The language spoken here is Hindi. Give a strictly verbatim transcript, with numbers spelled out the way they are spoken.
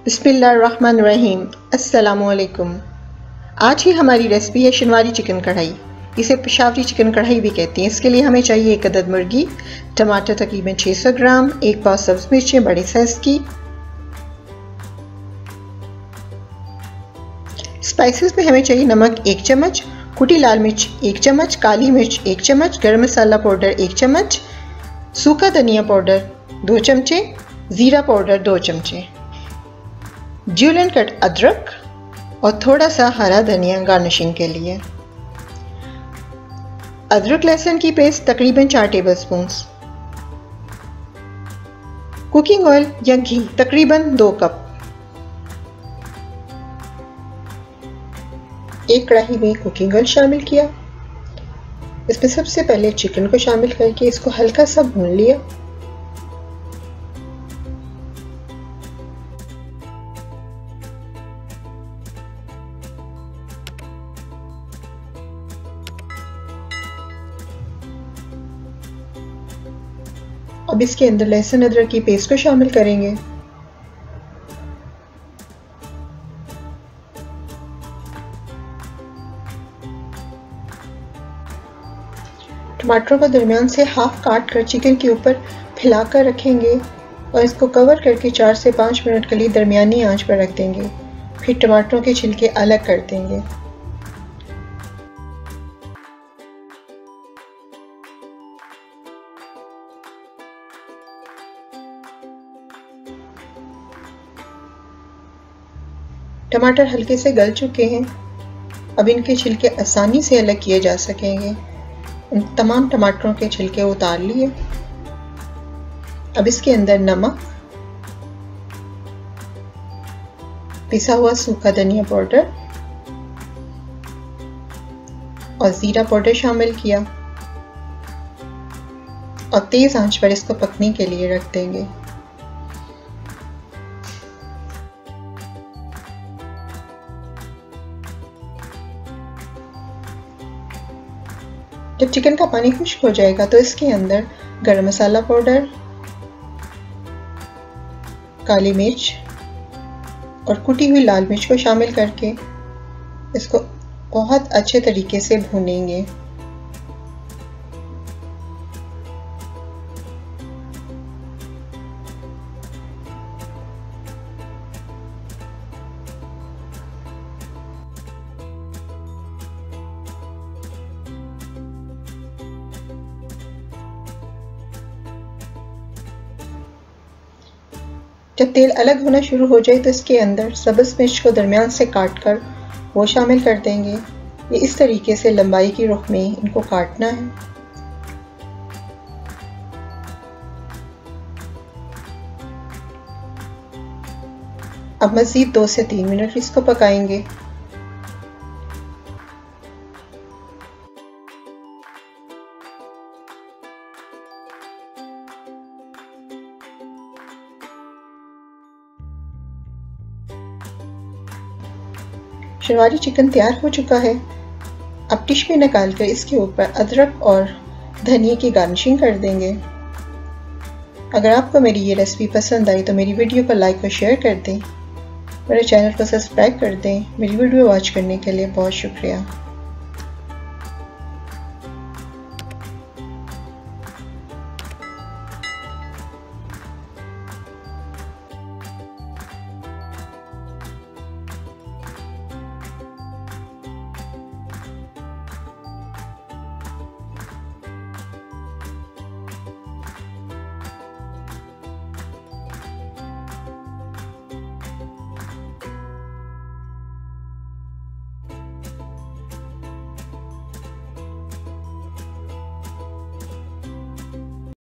बिस्मिल्लाहिर्रहमानिर्रहीम। अस्सलामुअलैकुम। आज की हमारी रेसिपी है शनवारी चिकन कढ़ाई। इसे पेशावरी चिकन कढ़ाई भी कहती हैं। इसके लिए हमें चाहिए एक अदद मुर्गी, टमाटर तकरीबन छह सौ ग्राम, एक पाव सब्ज़ मिर्चें बड़े साइज़ की। स्पाइसेस में हमें चाहिए नमक एक चम्मच, कुटी लाल मिर्च एक चम्मच, काली मिर्च एक चम्मच, गरम मसाला पाउडर एक चम्मच, सूखा धनिया पाउडर दो चमचे, ज़ीरा पाउडर दो चमचे, ज्यूलन कट अदरक और थोड़ा सा हरा धनिया गार्निशिंग के लिए। अदरक लहसुन की पेस्ट तकरीबन चार टेबलस्पून, कुकिंग ऑयल या घी तकरीबन दो कप। एक कढ़ाई में कुकिंग ऑयल शामिल किया। इसमें सबसे पहले चिकन को शामिल करके इसको हल्का सा भून लिया। अब इसके अंदर लहसुन अदरक की पेस्ट को शामिल करेंगे। टमाटरों को दरमियान से हाफ काट कर चिकन के ऊपर फैलाकर रखेंगे और इसको कवर करके चार से पाँच मिनट के लिए दरमियानी आंच पर रख देंगे। फिर टमाटरों के छिलके अलग कर देंगे। टमाटर हल्के से गल चुके हैं। अब इनके छिलके आसानी से अलग किए जा सकेंगे। इन तमाम टमाटरों के छिलके उतार लिए। अब इसके अंदर नमक, पिसा हुआ सूखा धनिया पाउडर और जीरा पाउडर शामिल किया और तेज आंच पर इसको पकने के लिए रख देंगे। जब चिकन का पानी खुश्क हो जाएगा तो इसके अंदर गरम मसाला पाउडर, काली मिर्च और कुटी हुई लाल मिर्च को शामिल करके इसको बहुत अच्छे तरीके से भूनेंगे। जब तेल अलग होना शुरू हो जाए तो इसके अंदर सब्ज़ मिर्च को दरमियान से काट कर वो शामिल कर देंगे। ये इस तरीके से लंबाई की रुख में इनको काटना है। अब मज़ीद दो से तीन मिनट इसको पकाएंगे। शनवारी चिकन तैयार हो चुका है। अब डिश में निकाल कर इसके ऊपर अदरक और धनिया की गार्निशिंग कर देंगे। अगर आपको मेरी ये रेसिपी पसंद आई तो मेरी वीडियो को लाइक और शेयर कर दें। मेरे चैनल को सब्सक्राइब कर दें। मेरी वीडियो वॉच करने के लिए बहुत शुक्रिया।